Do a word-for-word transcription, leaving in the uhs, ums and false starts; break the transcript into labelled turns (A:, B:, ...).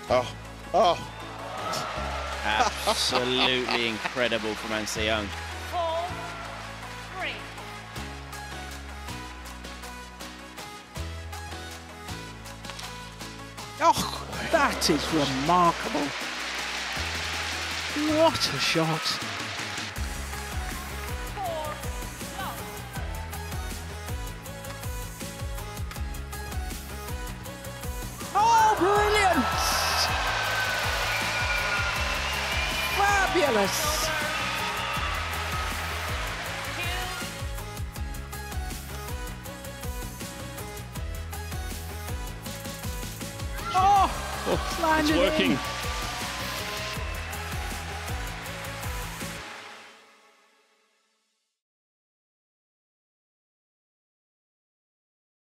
A: Oh, oh.
B: Absolutely incredible from An Se-young.
C: Four, three.
D: Oh, that is remarkable. What a shot.
C: Four, love.
D: Oh, brilliant! Fabulous! Oh,
A: Oh,
D: landed
A: it's working.
D: in.